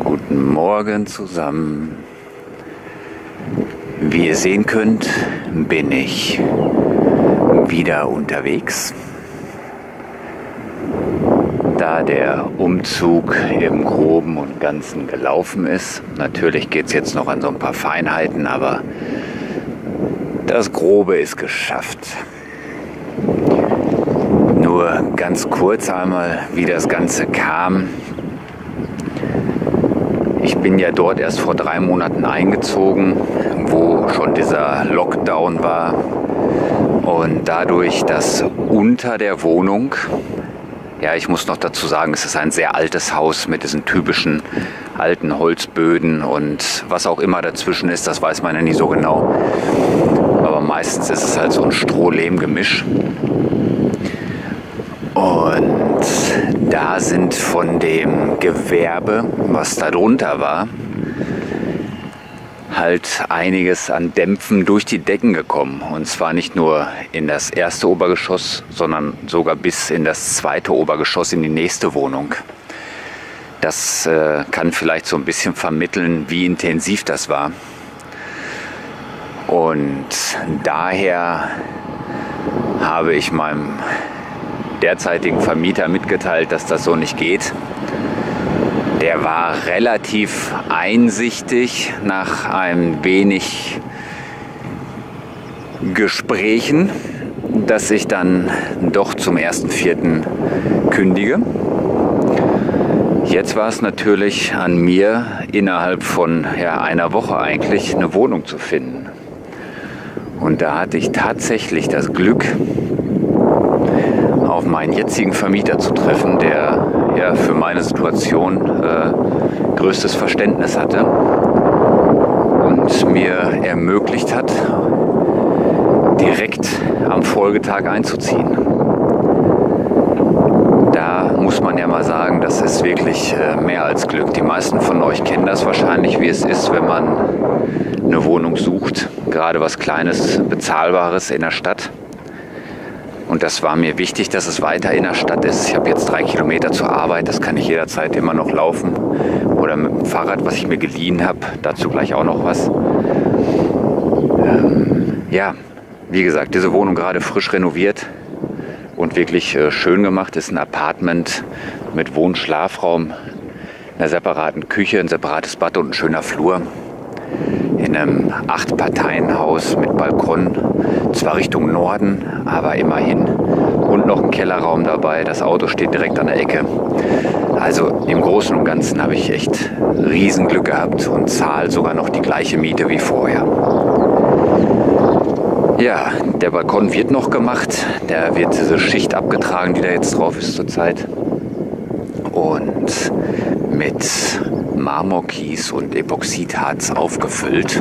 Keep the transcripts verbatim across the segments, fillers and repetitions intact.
Guten Morgen zusammen. Wie ihr sehen könnt, bin ich wieder unterwegs. Da der Umzug im Groben und Ganzen gelaufen ist. Natürlich geht es jetzt noch an so ein paar Feinheiten, aber das Grobe ist geschafft. Nur ganz kurz einmal, wie das Ganze kam. Ich bin ja dort erst vor drei Monaten eingezogen, wo schon dieser Lockdown war. Und dadurch, dass unter der Wohnung, ja, ich muss noch dazu sagen, es ist ein sehr altes Haus mit diesen typischen alten Holzböden und was auch immer dazwischen ist, das weiß man ja nie so genau. Aber meistens ist es halt so ein Stroh-Lehm-Gemisch. Und da sind von dem Gewerbe, was da drunter war, halt einiges an Dämpfen durch die Decken gekommen. Und zwar nicht nur in das erste Obergeschoss, sondern sogar bis in das zweite Obergeschoss in die nächste Wohnung. Das äh, kann vielleicht so ein bisschen vermitteln, wie intensiv das war. Und daher habe ich meinem derzeitigen Vermieter mitgeteilt, dass das so nicht geht. Der war relativ einsichtig nach ein wenig Gesprächen, dass ich dann doch zum ersten Vierten kündige. Jetzt war es natürlich an mir, innerhalb von ja, einer Woche eigentlich eine Wohnung zu finden. Und da hatte ich tatsächlich das Glück, auf meinen jetzigen Vermieter zu treffen, der ja für meine Situation äh, größtes Verständnis hatte und mir ermöglicht hat, direkt am Folgetag einzuziehen. Da muss man ja mal sagen, das ist wirklich äh, mehr als Glück. Die meisten von euch kennen das wahrscheinlich, wie es ist, wenn man eine Wohnung sucht, gerade was Kleines, Bezahlbares in der Stadt. Und das war mir wichtig, dass es weiter in der Stadt ist. Ich habe jetzt drei Kilometer zur Arbeit, das kann ich jederzeit immer noch laufen. Oder mit dem Fahrrad, was ich mir geliehen habe. Dazu gleich auch noch was. Ähm, ja, wie gesagt, diese Wohnung gerade frisch renoviert und wirklich äh, schön gemacht. Ist ein Apartment mit Wohn-Schlafraum, einer separaten Küche, ein separates Bad und ein schöner Flur. In einem Acht-Parteien-Haus mit Balkon, zwar Richtung Norden, aber immerhin. Und noch ein Kellerraum dabei, das Auto steht direkt an der Ecke. Also im Großen und Ganzen habe ich echt Riesenglück gehabt und zahle sogar noch die gleiche Miete wie vorher. Ja, der Balkon wird noch gemacht, der wird diese Schicht abgetragen, die da jetzt drauf ist zurzeit. Und mit Marmorkies und Epoxidharz aufgefüllt.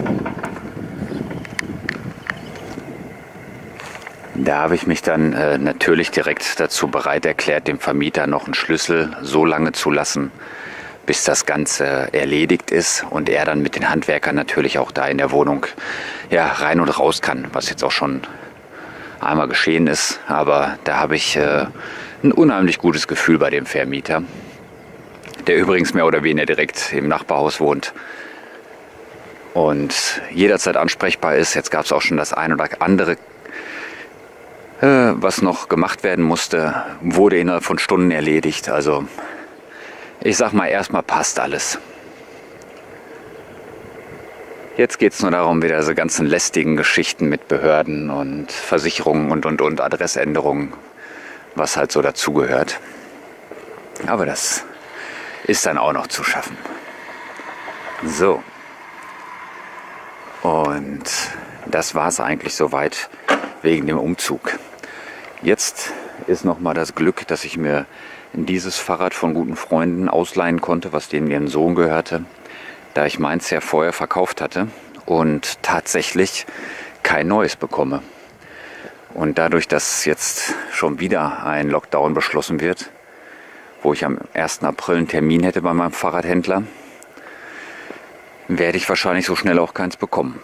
Da habe ich mich dann äh, natürlich direkt dazu bereit erklärt, dem Vermieter noch einen Schlüssel so lange zu lassen, bis das Ganze erledigt ist und er dann mit den Handwerkern natürlich auch da in der Wohnung ja, rein und raus kann, was jetzt auch schon einmal geschehen ist. Aber da habe ich äh, ein unheimlich gutes Gefühl bei dem Vermieter, der übrigens mehr oder weniger direkt im Nachbarhaus wohnt und jederzeit ansprechbar ist. Jetzt gab es auch schon das ein oder andere, äh, was noch gemacht werden musste, wurde innerhalb von Stunden erledigt. Also ich sag mal, erstmal passt alles. Jetzt geht es nur darum, wieder diese ganzen lästigen Geschichten mit Behörden und Versicherungen und, und, und Adressänderungen, was halt so dazugehört. Aber das ist dann auch noch zu schaffen. So. Und das war es eigentlich soweit wegen dem Umzug. Jetzt ist noch mal das Glück, dass ich mir dieses Fahrrad von guten Freunden ausleihen konnte, was denen ihren Sohn gehörte, da ich meins ja vorher verkauft hatte und tatsächlich kein neues bekomme. Und dadurch, dass jetzt schon wieder ein Lockdown beschlossen wird, wo ich am ersten April einen Termin hätte bei meinem Fahrradhändler, werde ich wahrscheinlich so schnell auch keins bekommen.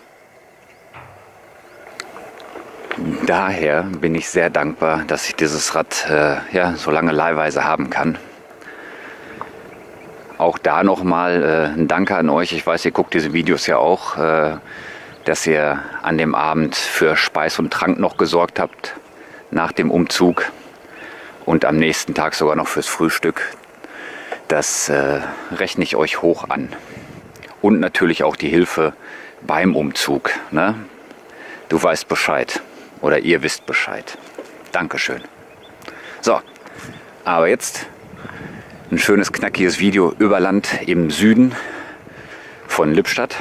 Daher bin ich sehr dankbar, dass ich dieses Rad äh, ja, so lange leihweise haben kann. auch da nochmal äh, ein Danke an euch. Ich weiß, ihr guckt diese Videos ja auch, äh, dass ihr an dem Abend für Speis und Trank noch gesorgt habt nach dem Umzug und am nächsten Tag sogar noch fürs Frühstück. Das äh, rechne ich euch hoch an. Und natürlich auch die Hilfe beim Umzug. Ne? Du weißt Bescheid oder ihr wisst Bescheid. Dankeschön. So, aber jetzt ein schönes, knackiges Video über Land im Süden von Lippstadt.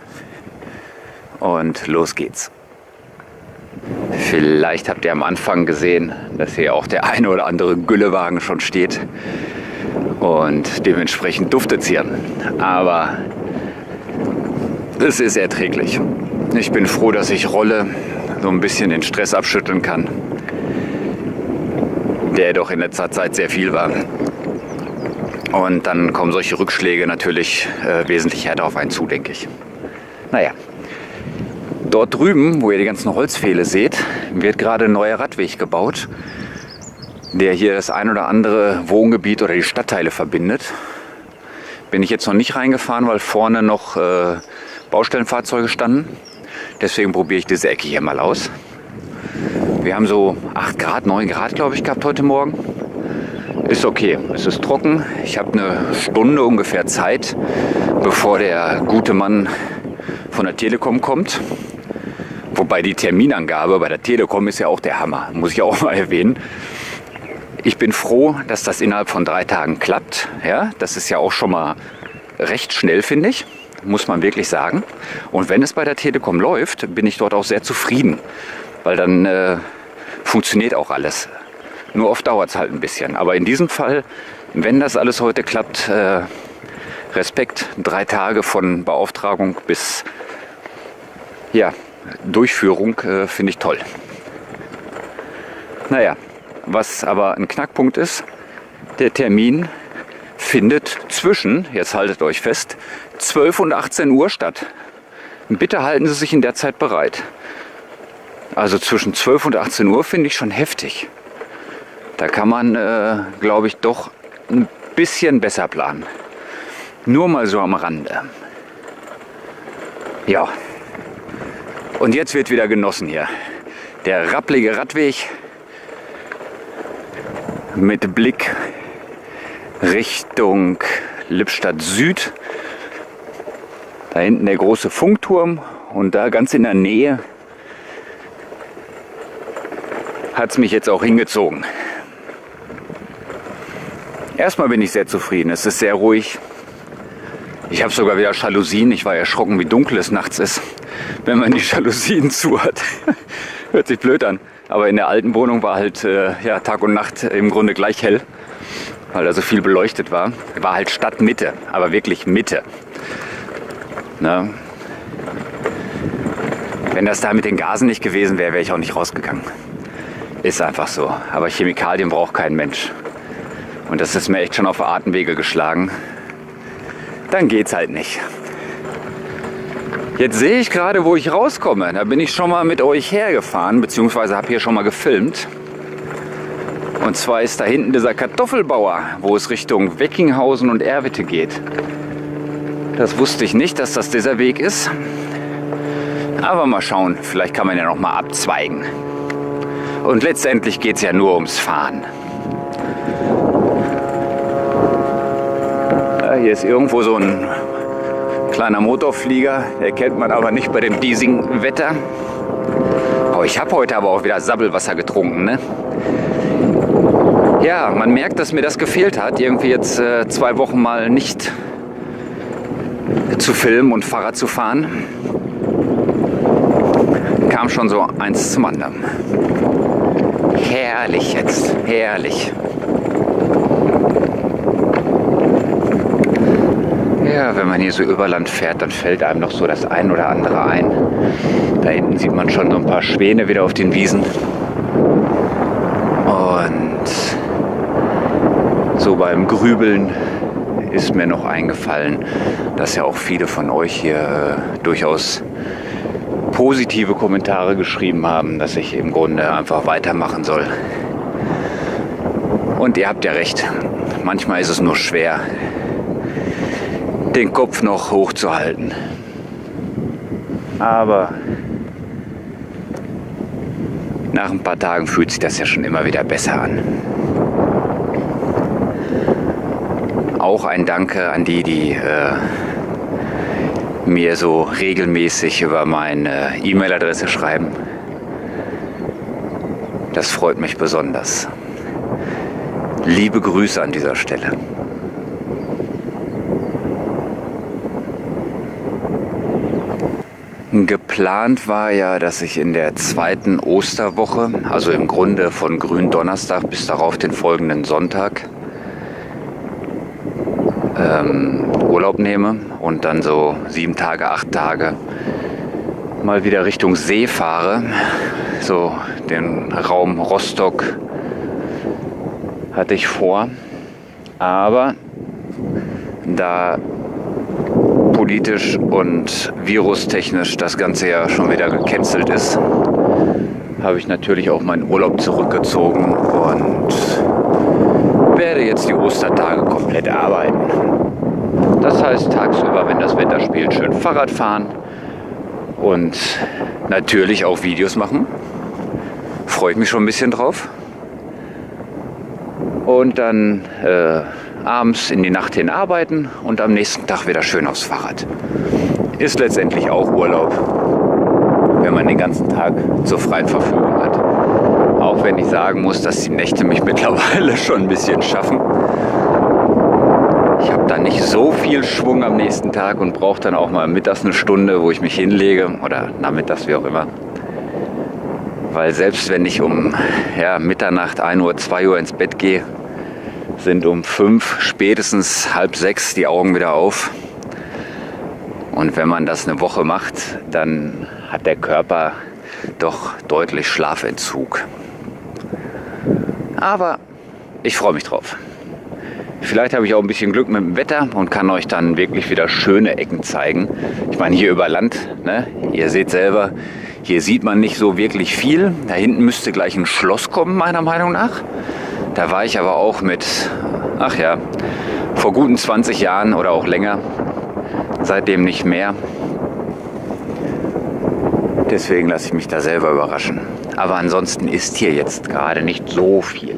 Und los geht's. Vielleicht habt ihr am Anfang gesehen, dass hier auch der eine oder andere Güllewagen schon steht. Und dementsprechend duftet es hier. Aber es ist erträglich. Ich bin froh, dass ich rolle, so ein bisschen den Stress abschütteln kann, der doch in letzter Zeit sehr viel war. Und dann kommen solche Rückschläge natürlich äh, wesentlich härter auf einen zu, denke ich. Naja, dort drüben, wo ihr die ganzen Holzpfähle seht, wird gerade ein neuer Radweg gebaut, der hier das ein oder andere Wohngebiet oder die Stadtteile verbindet. Bin ich jetzt noch nicht reingefahren, weil vorne noch äh, Baustellenfahrzeuge standen. Deswegen probiere ich diese Ecke hier mal aus. Wir haben so acht Grad, neun Grad, glaube ich, gehabt heute Morgen. Ist okay, es ist trocken. Ich habe eine Stunde ungefähr Zeit, bevor der gute Mann von der Telekom kommt. Wobei die Terminangabe bei der Telekom ist ja auch der Hammer, muss ich auch mal erwähnen. Ich bin froh, dass das innerhalb von drei Tagen klappt. Ja, das ist ja auch schon mal recht schnell, finde ich, muss man wirklich sagen. Und wenn es bei der Telekom läuft, bin ich dort auch sehr zufrieden, weil dann äh, funktioniert auch alles. Nur oft dauert es halt ein bisschen. Aber in diesem Fall, wenn das alles heute klappt, äh, Respekt, drei Tage von Beauftragung bis ja, Durchführung äh, finde ich toll. Naja, was aber ein Knackpunkt ist, der Termin findet zwischen, jetzt haltet euch fest, zwölf und achtzehn Uhr statt. Bitte halten Sie sich in der Zeit bereit. Also zwischen zwölf und achtzehn Uhr finde ich schon heftig. Da kann man, äh, glaube ich, doch ein bisschen besser planen. Nur mal so am Rande. Ja. Und jetzt wird wieder genossen hier. Der rapplige Radweg mit Blick Richtung Lippstadt Süd. Da hinten der große Funkturm und da ganz in der Nähe hat es mich jetzt auch hingezogen. Erstmal bin ich sehr zufrieden. Es ist sehr ruhig. Ich habe sogar wieder Jalousien. Ich war erschrocken, wie dunkel es nachts ist, wenn man die Jalousien zu hat. Hört sich blöd an. Aber in der alten Wohnung war halt äh, ja, Tag und Nacht im Grunde gleich hell, weil da so viel beleuchtet war. War halt Stadtmitte, aber wirklich Mitte. Na? Wenn das da mit den Gasen nicht gewesen wäre, wäre ich auch nicht rausgegangen. Ist einfach so. Aber Chemikalien braucht kein Mensch. Und das ist mir echt schon auf Atemwege geschlagen. Dann geht's halt nicht. Jetzt sehe ich gerade, wo ich rauskomme. Da bin ich schon mal mit euch hergefahren, beziehungsweise habe hier schon mal gefilmt. Und zwar ist da hinten dieser Kartoffelbauer, wo es Richtung Weckinghausen und Erwitte geht. Das wusste ich nicht, dass das dieser Weg ist. Aber mal schauen, vielleicht kann man ja noch mal abzweigen. Und letztendlich geht es ja nur ums Fahren. Hier ist irgendwo so ein kleiner Motorflieger, der kennt man aber nicht bei dem diesigen Wetter. Oh, ich habe heute aber auch wieder Sabbelwasser getrunken, ne? Ja, man merkt, dass mir das gefehlt hat, irgendwie jetzt äh, zwei Wochen mal nicht zu filmen und Fahrrad zu fahren. Kam schon so eins zum anderen. Herrlich jetzt, herrlich. Ja, wenn man hier so über Land fährt, dann fällt einem noch so das ein oder andere ein. Da hinten sieht man schon so ein paar Schwäne wieder auf den Wiesen. Und so beim Grübeln ist mir noch eingefallen, dass ja auch viele von euch hier äh, durchaus positive Kommentare geschrieben haben, dass ich im Grunde einfach weitermachen soll. Und ihr habt ja recht, manchmal ist es nur schwer, den Kopf noch hochzuhalten. Aber nach ein paar Tagen fühlt sich das ja schon immer wieder besser an. Auch ein Danke an die, die äh, mir so regelmäßig über meine E-Mail-Adresse schreiben. Das freut mich besonders. Liebe Grüße an dieser Stelle. Geplant war ja, dass ich in der zweiten Osterwoche, also im Grunde von Gründonnerstag bis darauf den folgenden Sonntag, ähm, Urlaub nehme und dann so sieben Tage, acht Tage mal wieder Richtung See fahre. So den Raum Rostock hatte ich vor. Aber da politisch und virustechnisch das Ganze ja schon wieder gecancelt ist, habe ich natürlich auch meinen Urlaub zurückgezogen und werde jetzt die Ostertage komplett arbeiten. Das heißt, tagsüber, wenn das Wetter spielt, schön Fahrrad fahren und natürlich auch Videos machen. Freue ich mich schon ein bisschen drauf. Und dann äh, abends in die Nacht hin arbeiten und am nächsten Tag wieder schön aufs Fahrrad. Ist letztendlich auch Urlaub, wenn man den ganzen Tag zur freien Verfügung hat. Auch wenn ich sagen muss, dass die Nächte mich mittlerweile schon ein bisschen schaffen. Ich habe da nicht so viel Schwung am nächsten Tag und brauche dann auch mal mittags eine Stunde, wo ich mich hinlege oder nachmittags, wie auch immer. Weil selbst wenn ich um ja, Mitternacht, ein Uhr, zwei Uhr ins Bett gehe, sind um fünf, spätestens halb sechs die Augen wieder auf. Und wenn man das eine Woche macht, dann hat der Körper doch deutlich Schlafentzug. Aber ich freue mich drauf. Vielleicht habe ich auch ein bisschen Glück mit dem Wetter und kann euch dann wirklich wieder schöne Ecken zeigen. Ich meine, hier über Land, ne? Ihr seht selber, hier sieht man nicht so wirklich viel. Da hinten müsste gleich ein Schloss kommen, meiner Meinung nach. Da war ich aber auch mit, ach ja, vor guten zwanzig Jahren oder auch länger. Seitdem nicht mehr. Deswegen lasse ich mich da selber überraschen. Aber ansonsten ist hier jetzt gerade nicht so viel.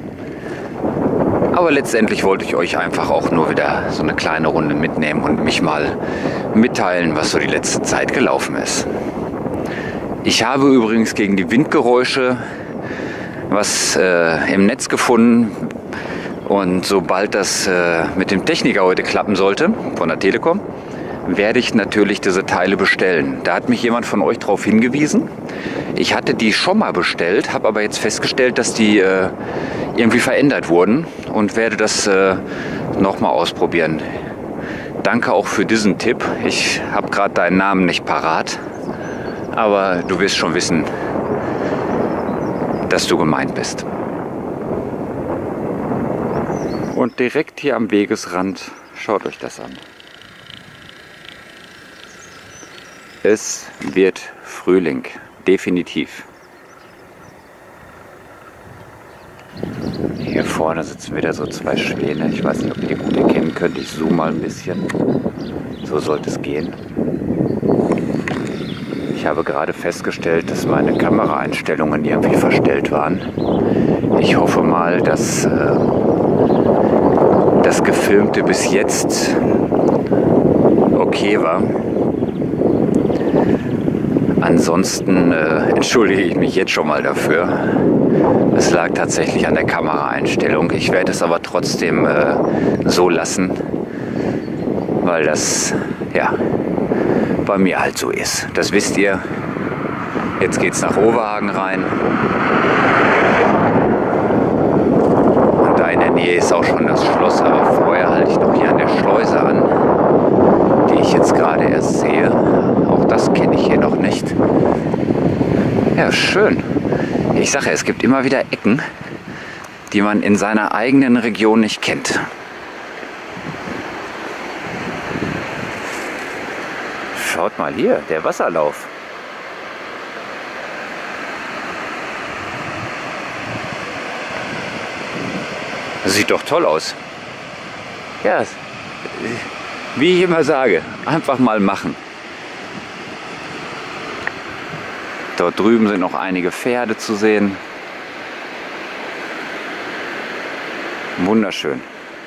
Aber letztendlich wollte ich euch einfach auch nur wieder so eine kleine Runde mitnehmen und mich mal mitteilen, was so die letzte Zeit gelaufen ist. Ich habe übrigens gegen die Windgeräusche was äh, im Netz gefunden. Und sobald das äh, mit dem Techniker heute klappen sollte, von der Telekom, werde ich natürlich diese Teile bestellen. Da hat mich jemand von euch darauf hingewiesen. Ich hatte die schon mal bestellt, habe aber jetzt festgestellt, dass die äh, irgendwie verändert wurden und werde das äh, nochmal ausprobieren. Danke auch für diesen Tipp. Ich habe gerade deinen Namen nicht parat, aber du wirst schon wissen, dass du gemeint bist. Und direkt hier am Wegesrand, schaut euch das an. Es wird Frühling, definitiv. Hier vorne sitzen wieder so zwei Schwäne. Ich weiß nicht, ob ihr die gut erkennen könnt. Ich zoome mal ein bisschen. So sollte es gehen. Ich habe gerade festgestellt, dass meine Kameraeinstellungen irgendwie verstellt waren. Ich hoffe mal, dass äh, das Gefilmte bis jetzt okay war. Ansonsten äh, entschuldige ich mich jetzt schon mal dafür. Es lag tatsächlich an der Kameraeinstellung. Ich werde es aber trotzdem äh, so lassen, weil das ja bei mir halt so ist. Das wisst ihr. Jetzt geht es nach Overhagen rein. Und da in der Nähe ist auch schon das Schloss, aber vorher halte ich noch hier an der Schleuse an, die ich jetzt gerade erst sehe. Auch das kenne ich hier noch nicht. Ja, schön. Ich sage, es gibt immer wieder Ecken, die man in seiner eigenen Region nicht kennt. Schaut mal hier, der Wasserlauf. Das sieht doch toll aus. Ja, Wie ich immer sage, einfach mal machen. Dort drüben sind noch einige Pferde zu sehen. Wunderschön.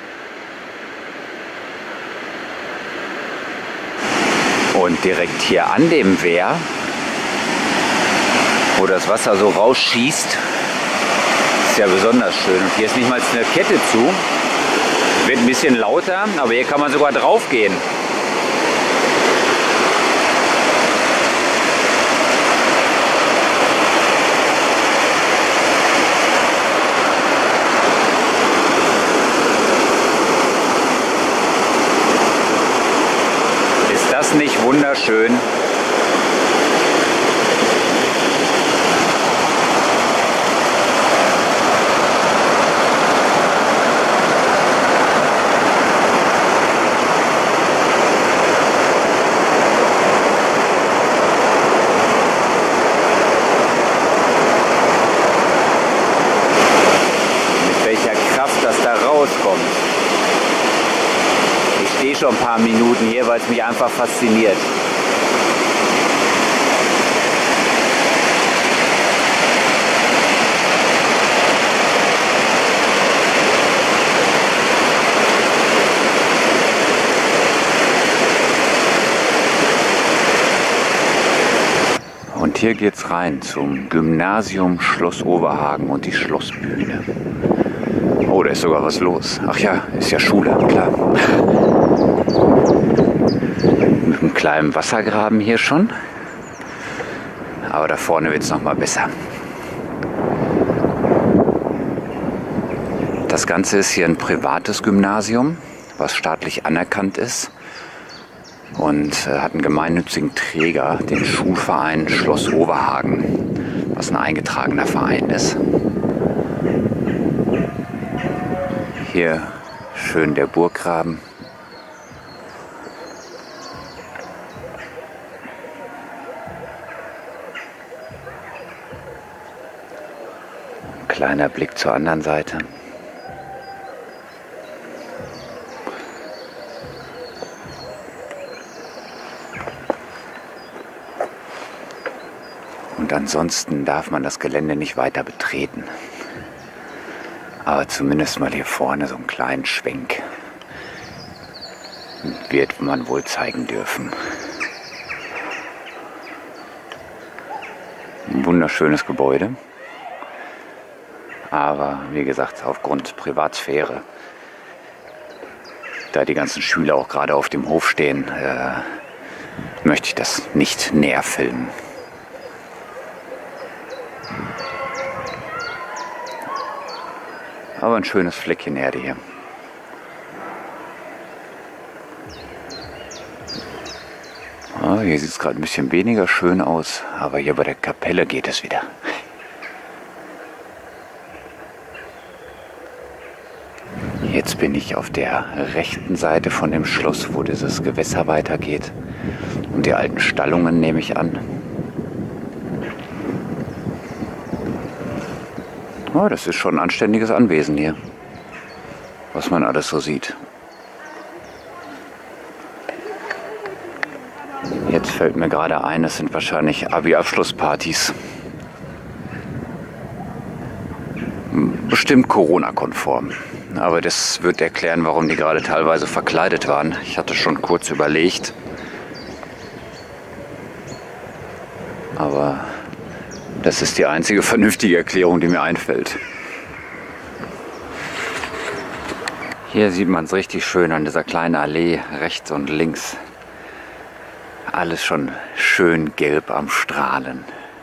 Und direkt hier an dem Wehr, wo das Wasser so rausschießt, ist ja besonders schön. Und hier ist nicht mal eine Kette zu. Wird ein bisschen lauter, aber hier kann man sogar drauf gehen. Ist das nicht wunderschön? Ich stehe schon ein paar Minuten hier, weil es mich einfach fasziniert. Und hier geht's rein zum Gymnasium Schloss Oberhagen und die Schlossbühne. Oh, da ist sogar was los. Ach ja, ist ja Schule, klar. Mit einem kleinen Wassergraben hier schon. Aber da vorne wird es noch mal besser. Das Ganze ist hier ein privates Gymnasium, was staatlich anerkannt ist. Und äh, hat einen gemeinnützigen Träger, den Schulverein Schloss Oberhagen, was ein eingetragener Verein ist. Hier schön der Burggraben. Ein kleiner Blick zur anderen Seite. Und ansonsten darf man das Gelände nicht weiter betreten. Aber zumindest mal hier vorne so einen kleinen Schwenk wird man wohl zeigen dürfen. Ein wunderschönes Gebäude. Aber wie gesagt, aufgrund Privatsphäre, da die ganzen Schüler auch gerade auf dem Hof stehen, äh, möchte ich das nicht näher filmen. Aber ein schönes Fleckchen Erde hier. Ah, hier sieht es gerade ein bisschen weniger schön aus, aber hier bei der Kapelle geht es wieder. Jetzt bin ich auf der rechten Seite von dem Schloss, wo dieses Gewässer weitergeht. Und die alten Stallungen nehme ich an. Oh, das ist schon ein anständiges Anwesen hier, was man alles so sieht. Jetzt fällt mir gerade ein, es sind wahrscheinlich Abi-Abschlusspartys. Bestimmt Corona-konform. Aber das wird erklären, warum die gerade teilweise verkleidet waren. Ich hatte schon kurz überlegt. Aber das ist die einzige vernünftige Erklärung, die mir einfällt. Hier sieht man es richtig schön an dieser kleinen Allee, rechts und links. Alles schon schön gelb am Strahlen.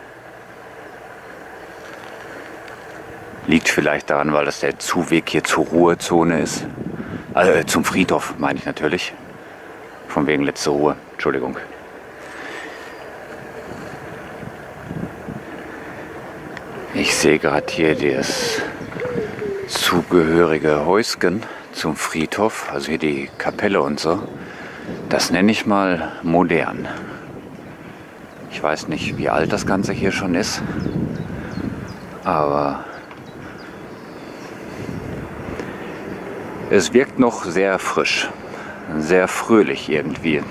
Liegt vielleicht daran, weil das der Zuweg hier zur Ruhezone ist. Also zum Friedhof, meine ich natürlich. Von wegen letzte Ruhe, Entschuldigung. Ich sehe gerade hier das zugehörige Häuschen zum Friedhof, also hier die Kapelle und so. Das nenne ich mal modern. Ich weiß nicht, wie alt das Ganze hier schon ist, aber es wirkt noch sehr frisch. sehr fröhlich irgendwie.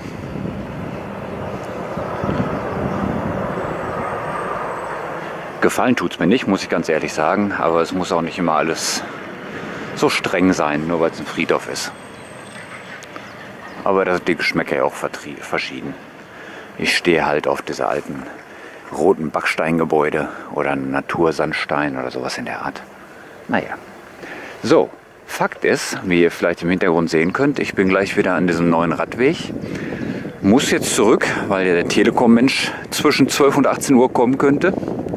Gefallen tut es mir nicht, muss ich ganz ehrlich sagen, aber es muss auch nicht immer alles so streng sein, nur weil es ein Friedhof ist. Aber da sind die Geschmäcker ja auch verschieden. Ich stehe halt auf diese alten roten Backsteingebäude oder Natursandstein oder sowas in der Art. Naja. So, Fakt ist, wie ihr vielleicht im Hintergrund sehen könnt, ich bin gleich wieder an diesem neuen Radweg. Muss jetzt zurück, weil ja der Telekom-Mensch zwischen zwölf und achtzehn Uhr kommen könnte.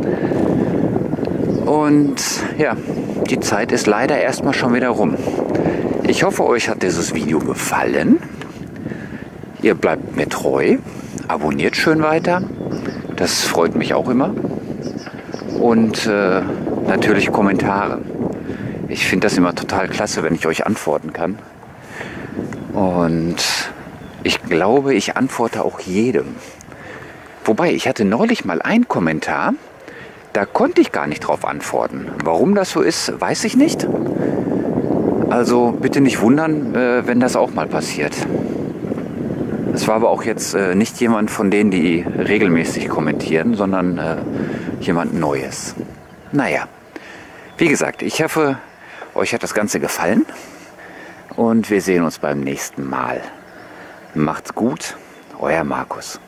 Und ja, die Zeit ist leider erstmal schon wieder rum. Ich hoffe, euch hat dieses Video gefallen. Ihr bleibt mir treu, abonniert schön weiter. Das freut mich auch immer. Und äh, natürlich Kommentare. Ich finde das immer total klasse, wenn ich euch antworten kann. Und ich glaube, ich antworte auch jedem. Wobei, ich hatte neulich mal einen Kommentar, da konnte ich gar nicht drauf antworten. Warum das so ist, weiß ich nicht. Also bitte nicht wundern, äh, wenn das auch mal passiert. Es war aber auch jetzt äh, nicht jemand von denen, die regelmäßig kommentieren, sondern äh, jemand Neues. Naja, wie gesagt, ich hoffe, euch hat das Ganze gefallen und wir sehen uns beim nächsten Mal. Macht's gut, euer Markus.